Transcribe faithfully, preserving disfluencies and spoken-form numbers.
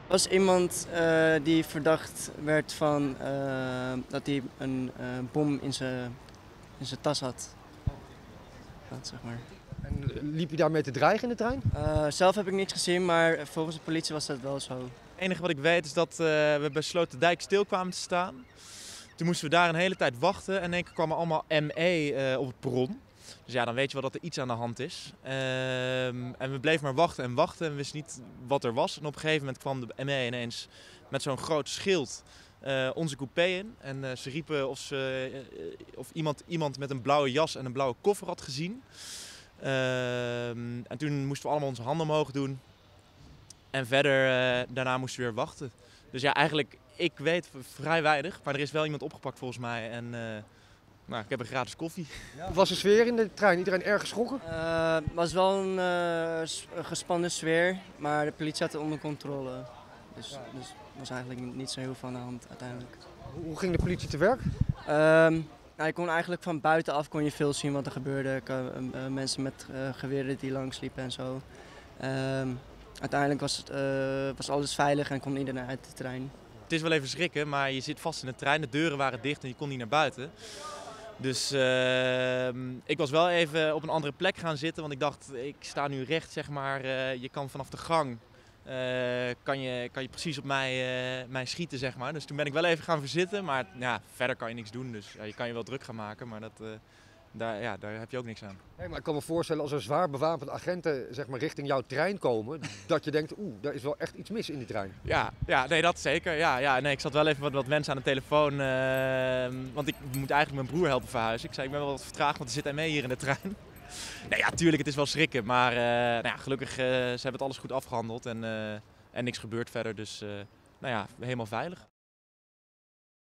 Er was iemand uh, die verdacht werd van uh, dat hij een uh, bom in zijn in zijn tas had. Dat, zeg maar. En liep je daarmee te dreigen in de trein? Uh, zelf heb ik niets gezien, maar volgens de politie was dat wel zo. Het enige wat ik weet is dat uh, we bij Sloterdijk stil kwamen te staan. Toen moesten we daar een hele tijd wachten en in één keer kwam er allemaal M E uh, op het perron. Dus ja, dan weet je wel dat er iets aan de hand is. Uh, en we bleven maar wachten en wachten en we wisten niet wat er was. En op een gegeven moment kwam de M E ineens met zo'n groot schild uh, onze coupé in. En uh, ze riepen of, ze, uh, of iemand, iemand met een blauwe jas en een blauwe koffer had gezien. Uh, en toen moesten we allemaal onze handen omhoog doen. En verder, uh, daarna moesten we weer wachten. Dus ja, eigenlijk, ik weet vrij weinig. Maar er is wel iemand opgepakt volgens mij. En uh, nou, ik heb een gratis koffie. Ja. Wat was de sfeer in de trein? Iedereen erg geschrokken? Het uh, was wel een uh, gespannen sfeer, maar de politie had het onder controle. Dus, ja. dus er was eigenlijk niet zo heel veel aan de hand uiteindelijk. Hoe ging de politie te werk? Uh, nou, je kon eigenlijk van buitenaf kon je veel zien wat er gebeurde. Uh, uh, mensen met uh, geweren die langs liepen en zo. Uh, uiteindelijk was, het, uh, was alles veilig en kon iedereen uit de trein. Het is wel even schrikken, maar je zit vast in de trein. De deuren waren dicht en je kon niet naar buiten. Dus uh, ik was wel even op een andere plek gaan zitten, want ik dacht, ik sta nu recht, zeg maar. Uh, je kan vanaf de gang, uh, kan, je, kan je precies op mij, uh, mij schieten, zeg maar. Dus toen ben ik wel even gaan verzitten, maar ja, verder kan je niks doen. Dus ja, je kan je wel druk gaan maken, maar dat, uh, daar, ja, daar heb je ook niks aan. Nee, maar ik kan me voorstellen als er zwaar bewapende agenten zeg maar, richting jouw trein komen, dat je denkt, oeh, daar is wel echt iets mis in die trein. Ja, ja nee, dat zeker. Ja, ja, nee, ik zat wel even wat, wat mensen aan de telefoon, uh, want ik moet eigenlijk mijn broer helpen verhuizen. Ik zei, ik ben wel wat vertraagd, want er zit hij mee hier in de trein. Nee, ja, tuurlijk, het is wel schrikken, maar uh, nou ja, gelukkig uh, ze hebben het alles goed afgehandeld en, uh, en niks gebeurt verder, dus uh, nou ja, helemaal veilig.